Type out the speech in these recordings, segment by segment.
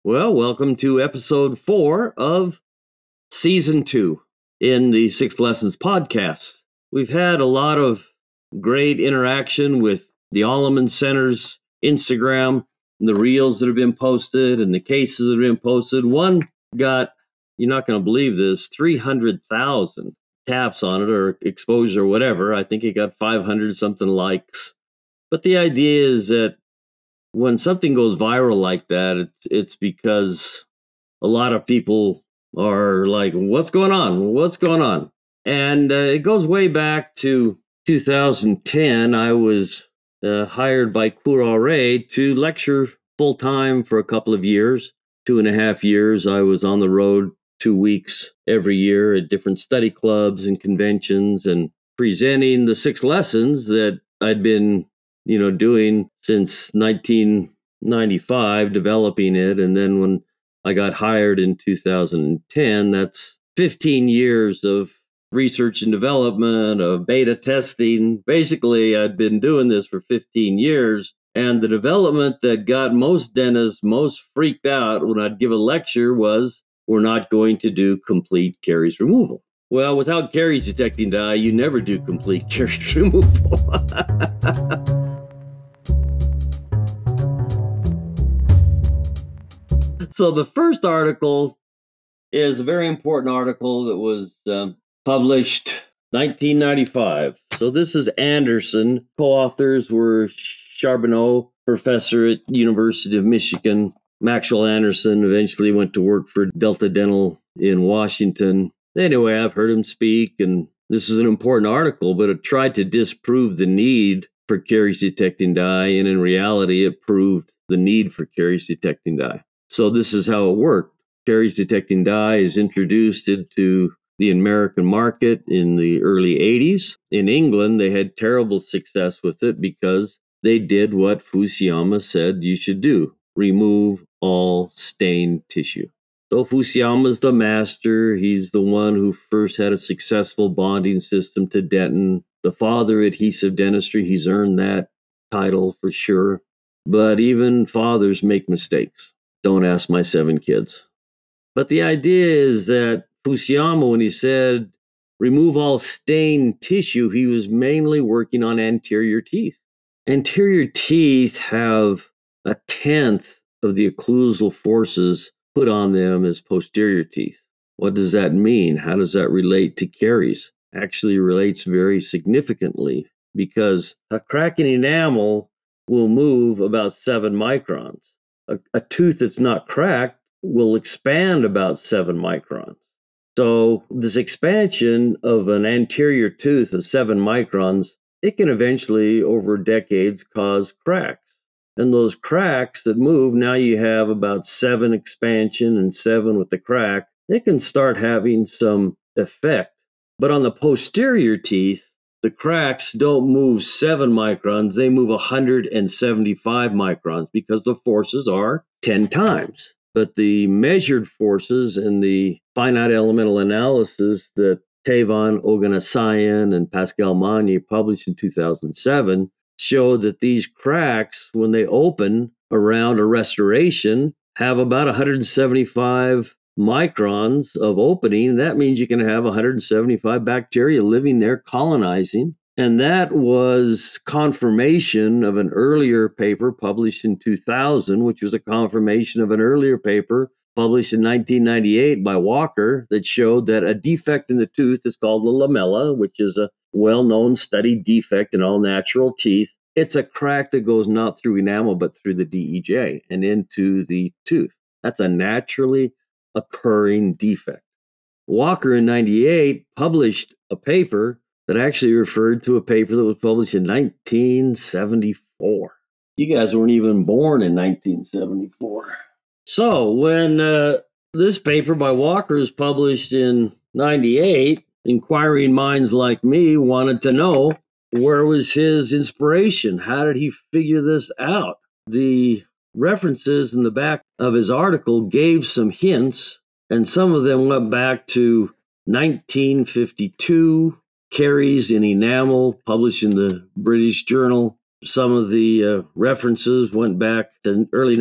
Well, welcome to episode 4 of season 2 in the Six Lessons podcast. We've had a lot of great interaction with the Alleman Center's Instagram, and the reels that have been posted and the cases that have been posted. One got, you're not going to believe this, 300,000 taps on it or exposure or whatever. I think it got 500 something likes. But the idea is that when something goes viral like that, it's because a lot of people are like, what's going on? What's going on? And it goes way back to 2010. I was hired by Courare to lecture full-time for a couple of years. 2.5 years, I was on the road 2 weeks every year at different study clubs and conventions and presenting the 6 lessons that I'd been doing since 1995, developing it. And then when I got hired in 2010, that's 15 years of research and development, of beta testing. Basically, I'd been doing this for 15 years. And the development that got most dentists most freaked out when I'd give a lecture was, we're not going to do complete caries removal. Well, without caries detecting dye, you never do complete caries removal. So the first article is a very important article that was published 1995. So this is Anderson. Co-authors were Charbeneau, professor at University of Michigan. Maxwell Anderson eventually went to work for Delta Dental in Washington. Anyway, I've heard him speak, and this is an important article, but it tried to disprove the need for caries detecting dye, and in reality, it proved the need for caries detecting dye. So this is how it worked. Caries detecting dye is introduced into the American market in the early 80s. In England, they had terrible success with it because they did what Fusiyama said you should do: remove all stained tissue. So Fusiyama's the master. He's the one who first had a successful bonding system to Dentin. The father of adhesive dentistry, he's earned that title for sure. But even fathers make mistakes. Don't ask my 7 kids. But the idea is that Fusiyama, when he said remove all stained tissue, he was mainly working on anterior teeth. Anterior teeth have 1/10 of the occlusal forces put on them as posterior teeth. What does that mean? How does that relate to caries? Actually relates very significantly, because a cracking enamel will move about 7 microns. A tooth that's not cracked will expand about 7 microns. So this expansion of an anterior tooth of 7 microns, it can eventually, over decades, cause cracks. And those cracks that move, now you have about 7 expansion and 7 with the crack, it can start having some effect. But on the posterior teeth, the cracks don't move 7 microns, they move 175 microns because the forces are 10 times. But the measured forces in the finite elemental analysis that Tevon Ogunasiyan and Pascal Magne published in 2007 showed that these cracks, when they open around a restoration, have about 175 microns of opening. That means you can have 175 bacteria living there, colonizing. And that was confirmation of an earlier paper published in 2000, which was a confirmation of an earlier paper published in 1998 by Walker that showed that a defect in the tooth is called the lamella, which is a well-known studied defect in all natural teeth. It's a crack that goes not through enamel, but through the DEJ and into the tooth. That's a naturally occurring defect. Walker in 98 published a paper that actually referred to a paper that was published in 1974. You guys weren't even born in 1974. So when this paper by Walker is published in 98, inquiring minds like me wanted to know, where was his inspiration? How did he figure this out? The references in the back of his article gave some hints, and some of them went back to 1952, Caries in Enamel, published in the British Journal. Some of the references went back to early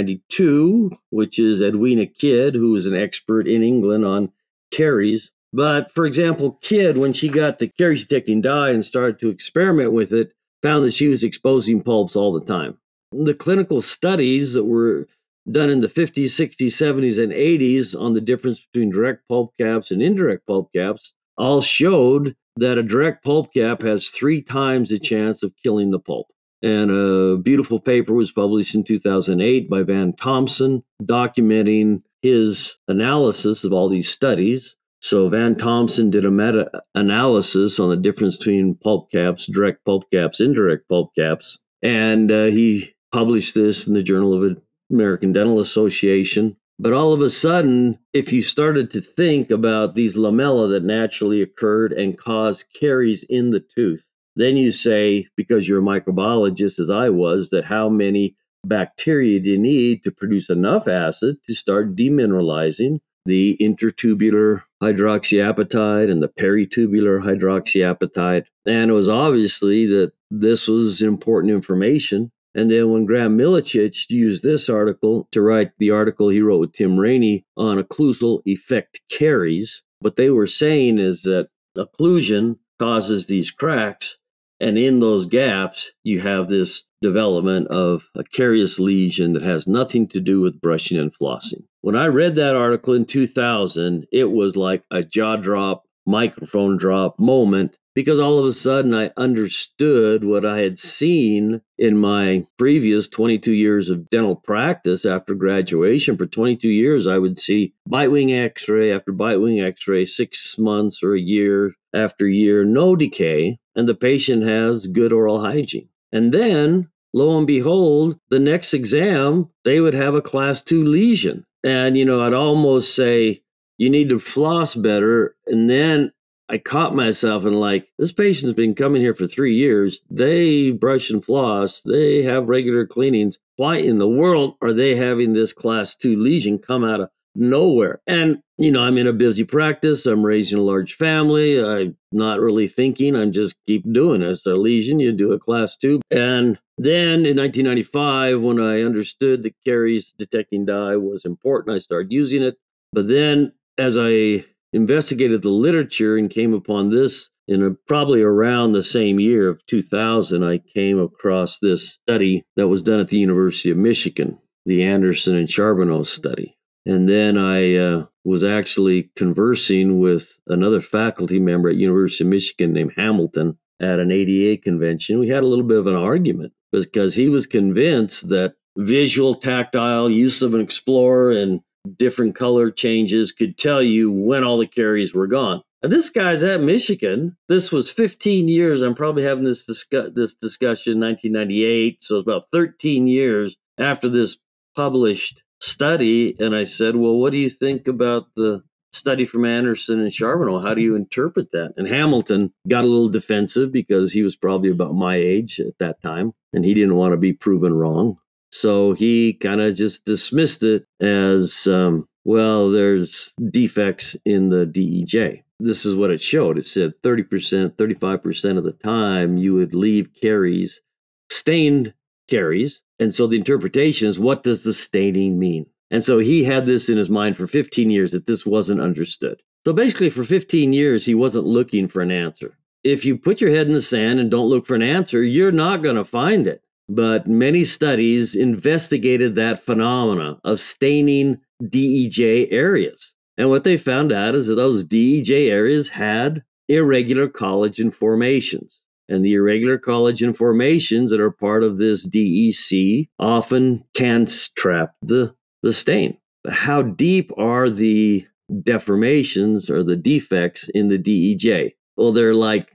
1992, which is Edwina Kidd, who was an expert in England on caries. But for example, Kidd, when she got the caries detecting dye and started to experiment with it, found that she was exposing pulps all the time. The clinical studies that were done in the 50s, 60s, 70s, and 80s on the difference between direct pulp caps and indirect pulp caps all showed that a direct pulp cap has 3 times the chance of killing the pulp. And a beautiful paper was published in 2008 by Van Thompson documenting his analysis of all these studies. So Van Thompson did a meta-analysis on the difference between pulp caps, direct pulp caps, indirect pulp caps, and he published this in the Journal of the American Dental Association. But all of a sudden, if you started to think about these lamella that naturally occurred and caused caries in the tooth, then you say, because you're a microbiologist, as I was, that how many bacteria do you need to produce enough acid to start demineralizing the intertubular hydroxyapatite and the peritubular hydroxyapatite? And it was obviously that this was important information. And then when Graham Milicic used this article to write the article he wrote with Tim Rainey on occlusal effect caries, what they were saying is that occlusion causes these cracks, and in those gaps, you have this development of a carious lesion that has nothing to do with brushing and flossing. When I read that article in 2000, it was like a jaw drop, microphone drop moment, because all of a sudden I understood what I had seen in my previous 22 years of dental practice after graduation. For 22 years, I would see bite wing x-ray after bite wing x-ray, 6 months or a year after year, no decay, and the patient has good oral hygiene. And then, lo and behold, the next exam, they would have a class 2 lesion. And, I'd almost say, you need to floss better. And then I caught myself and this patient's been coming here for 3 years. They brush and floss. They have regular cleanings. Why in the world are they having this class 2 lesion come out of nowhere? And, I'm in a busy practice. I'm raising a large family. I'm not really thinking. I'm just keep doing it. It's a lesion. You do a class 2. And then in 1995, when I understood that caries detecting dye was important, I started using it. But then as I investigated the literature and came upon this in probably around the same year of 2000, I came across this study that was done at the University of Michigan, the Anderson and Charbeneau study. And then I was actually conversing with another faculty member at University of Michigan named Hamilton at an ADA convention. We had a little bit of an argument because he was convinced that visual, tactile use of an explorer and different color changes could tell you when all the caries were gone. And this guy's at Michigan. This was 15 years. I'm probably having this discussion in 1998. So it's about 13 years after this published study. And I said, well, what do you think about the study from Anderson and Charbeneau? How do you interpret that? And Hamilton got a little defensive because he was probably about my age at that time, and he didn't want to be proven wrong. So he kind of just dismissed it as, well, there's defects in the DEJ. This is what it showed. It said 30%, 35% of the time you would leave caries, stained caries. And so the interpretation is, what does the staining mean? And so he had this in his mind for 15 years that this wasn't understood. So basically for 15 years, he wasn't looking for an answer. If you put your head in the sand and don't look for an answer, you're not going to find it. But many studies investigated that phenomena of staining DEJ areas. And what they found out is that those DEJ areas had irregular collagen formations. And the irregular collagen formations that are part of this DEC often can trap the stain. But how deep are the deformations or the defects in the DEJ? Well, they're like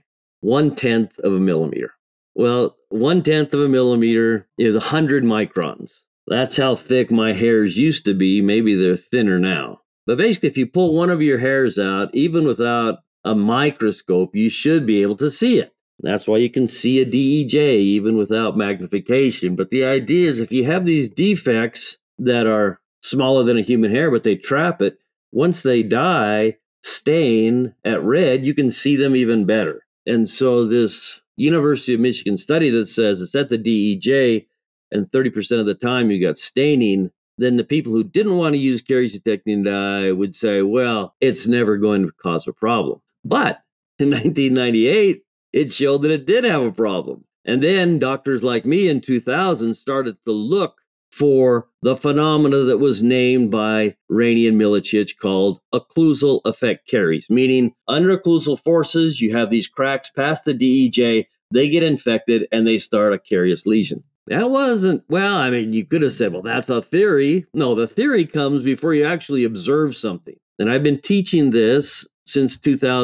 1/10 of a millimeter. Well, 1/10 of a millimeter is 100 microns. That's how thick my hairs used to be. Maybe they're thinner now. But basically, if you pull one of your hairs out, even without a microscope, you should be able to see it. That's why you can see a DEJ even without magnification. But the idea is if you have these defects that are smaller than a human hair, but they trap it, once they die, stain at red, you can see them even better. And so this University of Michigan study that says it's at the DEJ and 30% of the time you got staining, then the people who didn't want to use caries detecting dye would say, well, it's never going to cause a problem. But in 1998, it showed that it did have a problem. And then doctors like me in 2000 started to look for the phenomena that was named by Rainey and Milicic called occlusal effect caries, meaning under occlusal forces, you have these cracks past the DEJ, they get infected, and they start a carious lesion. That wasn't, well, I mean, you could have said, well, that's a theory. No, the theory comes before you actually observe something. And I've been teaching this since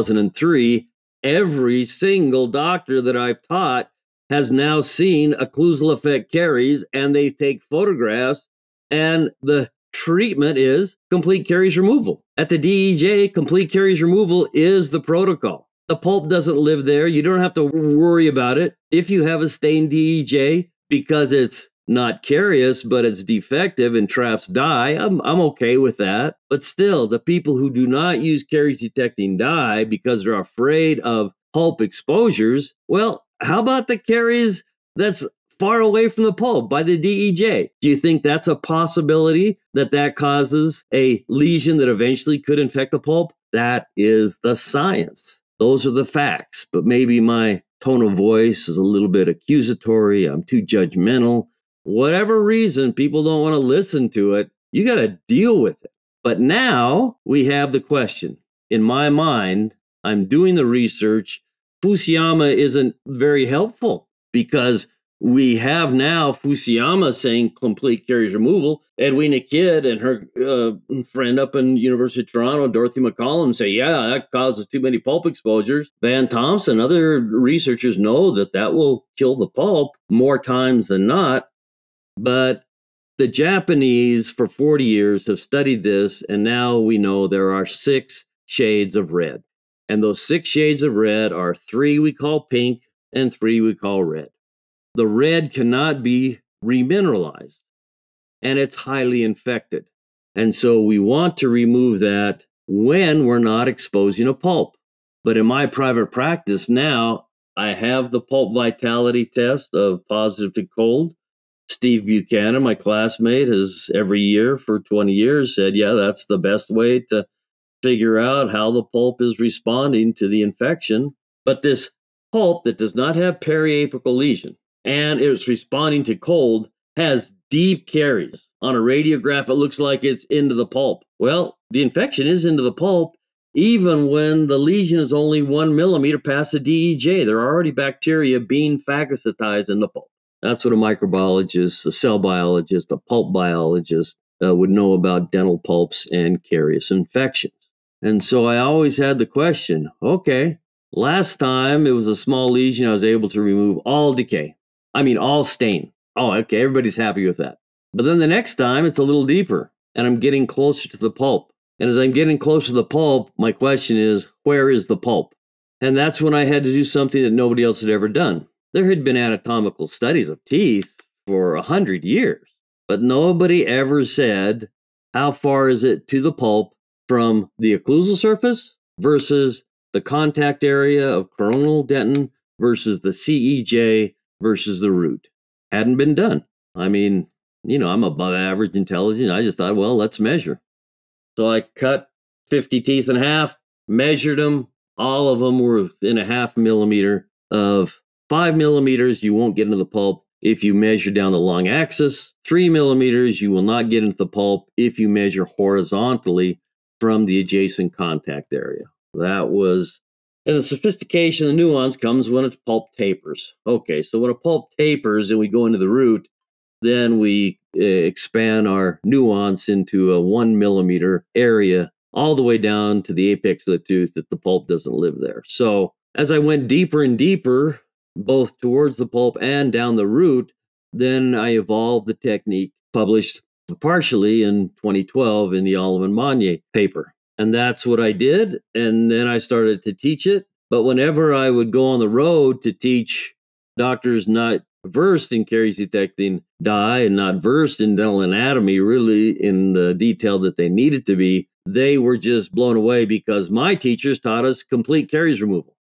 2003. Every single doctor that I've taught has now seen occlusal effect caries, and they take photographs, and the treatment is complete caries removal. At the DEJ, complete caries removal is the protocol. The pulp doesn't live there. You don't have to worry about it. If you have a stained DEJ, because it's not carious, but it's defective and traps dye, I'm okay with that. But still, the people who do not use caries detecting dye because they're afraid of pulp exposures, well, how about the caries that's far away from the pulp by the DEJ? Do you think that's a possibility that causes a lesion that eventually could infect the pulp? That is the science. Those are the facts. But maybe my tone of voice is a little bit accusatory. I'm too judgmental. Whatever reason, people don't want to listen to it. You got to deal with it. But now we have the question. In my mind, I'm doing the research. Fusiyama isn't very helpful because we have now Fusiyama saying complete caries removal. Edwina Kidd and her friend up in University of Toronto, Dorothy McCollum, say, yeah, that causes too many pulp exposures. Van Thompson, other researchers know that will kill the pulp more times than not. But the Japanese for 40 years have studied this, and now we know there are 6 shades of red. And those 6 shades of red are 3 we call pink and 3 we call red. The red cannot be remineralized, and it's highly infected. And so we want to remove that when we're not exposing a pulp. But in my private practice now, I have the pulp vitality test of positive to cold. Steve Buchanan, my classmate, has every year for 20 years said, yeah, that's the best way to figure out how the pulp is responding to the infection. But this pulp that does not have periapical lesion and it's responding to cold has deep caries. On a radiograph, it looks like it's into the pulp. Well, the infection is into the pulp even when the lesion is only 1 millimeter past the DEJ. There are already bacteria being phagocytized in the pulp. That's what a microbiologist, a cell biologist, a pulp biologist would know about dental pulps and carious infections. And so I always had the question, okay, last time it was a small lesion, I was able to remove all decay. I mean, all stain. Oh, okay, everybody's happy with that. But then the next time it's a little deeper and I'm getting closer to the pulp. And as I'm getting closer to the pulp, my question is, where is the pulp? And that's when I had to do something that nobody else had ever done. There had been anatomical studies of teeth for 100 years, but nobody ever said, how far is it to the pulp from the occlusal surface versus the contact area of coronal dentin versus the CEJ versus the root? Hadn't been done. I mean, I'm above average intelligence. I just thought, well, let's measure. So I cut 50 teeth in half, measured them. All of them were within a 0.5 millimeter of 5 millimeters, you won't get into the pulp if you measure down the long axis. 3 millimeters, you will not get into the pulp if you measure horizontally from the adjacent contact area. That was, and the sophistication, the nuance comes when a pulp tapers. Okay, so when a pulp tapers and we go into the root, then we expand our nuance into a 1 millimeter area all the way down to the apex of the tooth that the pulp doesn't live there. So as I went deeper and deeper, both towards the pulp and down the root, then I evolved the technique published partially in 2012 in the Alleman paper. And that's what I did. And then I started to teach it. But whenever I would go on the road to teach doctors not versed in caries detecting dye and not versed in dental anatomy, really in the detail that they needed to be, they were just blown away because my teachers taught us complete caries removal.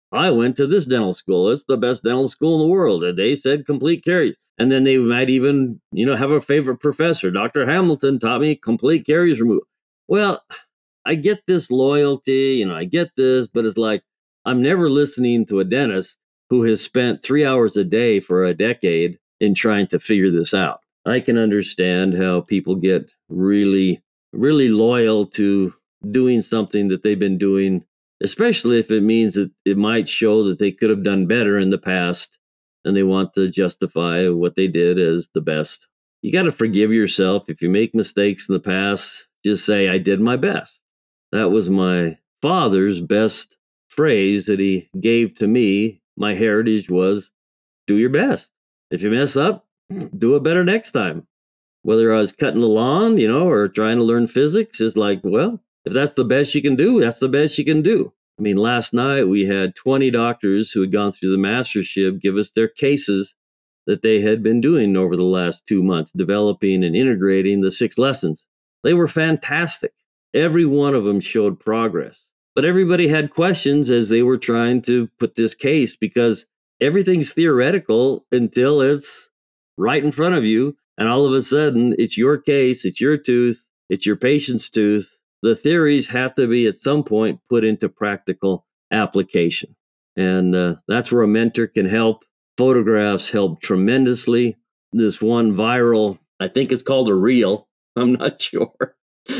I went to this dental school. It's the best dental school in the world. And they said complete caries. And then they might even, have a favorite professor. Dr. Hamilton taught me complete caries removal. Well, I get this loyalty, I get this, but it's like, I'm never listening to a dentist who has spent 3 hours a day for a decade in trying to figure this out. I can understand how people get really, really loyal to doing something that they've been doing, especially if it means that it might show that they could have done better in the past and they want to justify what they did as the best. You got to forgive yourself. If you make mistakes in the past, just say, I did my best. That was my father's best phrase that he gave to me. My heritage was, do your best. If you mess up, do it better next time. Whether I was cutting the lawn, or trying to learn physics, is like, well, if that's the best you can do, that's the best you can do. I mean, last night we had 20 doctors who had gone through the mastership give us their cases that they had been doing over the last 2 months, developing and integrating the 6 lessons. They were fantastic. Every one of them showed progress. But everybody had questions as they were trying to put this case, because everything's theoretical until it's right in front of you. And all of a sudden, it's your case, it's your tooth, it's your patient's tooth. The theories have to be at some point put into practical application. And that's where a mentor can help. Photographs help tremendously. This one viral, I think it's called a reel. I'm not sure.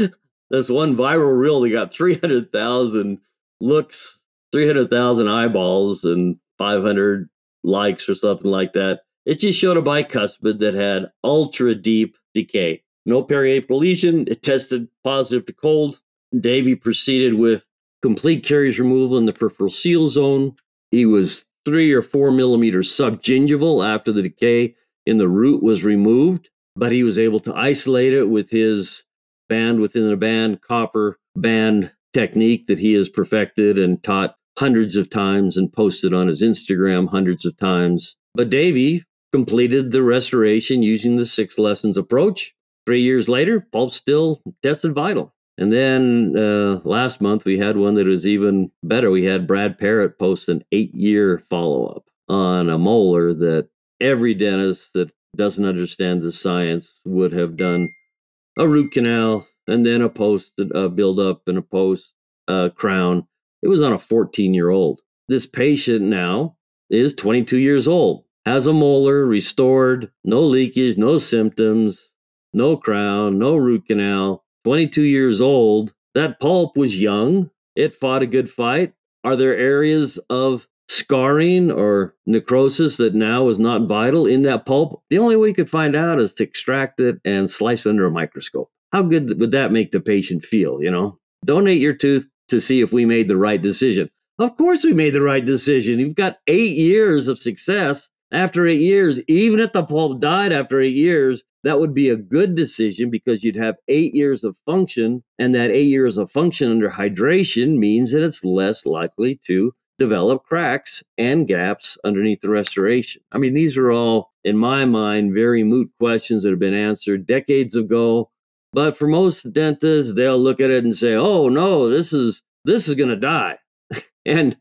This one viral reel, they got 300,000 looks, 300,000 eyeballs, and 500 likes or something like that. It just showed a bicuspid that had ultra deep decay. No periapical lesion. It tested positive to cold. Davey proceeded with complete caries removal in the peripheral seal zone. He was 3 or 4 millimeters subgingival after the decay in the root was removed, but he was able to isolate it with his band within a band, copper band technique that he has perfected and taught hundreds of times and posted on his Instagram hundreds of times. But Davey completed the restoration using the 6 lessons approach. 3 years later, pulp still tested vital. And then last month, we had one that was even better. We had Brad Parrott post an 8-year follow-up on a molar that every dentist that doesn't understand the science would have done a root canal and then a post, a build-up and a post crown. It was on a 14-year-old. This patient now is 22 years old, has a molar restored, no leakage, no symptoms, no crown, no root canal, 22 years old. That pulp was young. It fought a good fight. Are there areas of scarring or necrosis that now is not vital in that pulp? The only way you could find out is to extract it and slice it under a microscope. How good would that make the patient feel, Donate your tooth to see if we made the right decision. Of course we made the right decision. You've got 8 years of success. After 8 years, even if the pulp died after 8 years, that would be a good decision because you'd have 8 years of function, and that 8 years of function under hydration means that it's less likely to develop cracks and gaps underneath the restoration. I mean, these are all, in my mind, very moot questions that have been answered decades ago. But for most dentists, they'll look at it and say, oh, no, this is going to die. And,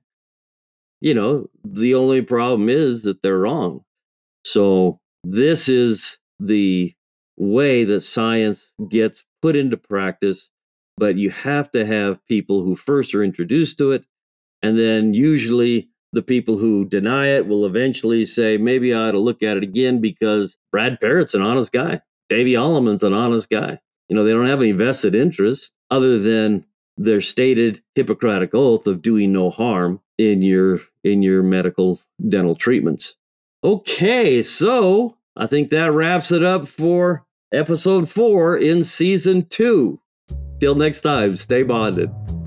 the only problem is that they're wrong. So this is the way that science gets put into practice, but you have to have people who first are introduced to it, and then usually the people who deny it will eventually say, maybe I ought to look at it again because Brad Parrott's an honest guy. Davey Alleman's an honest guy. They don't have any vested interest other than their stated Hippocratic oath of doing no harm in your medical dental treatments. Okay, so I think that wraps it up for episode 4 in season 2. Till next time, stay bonded.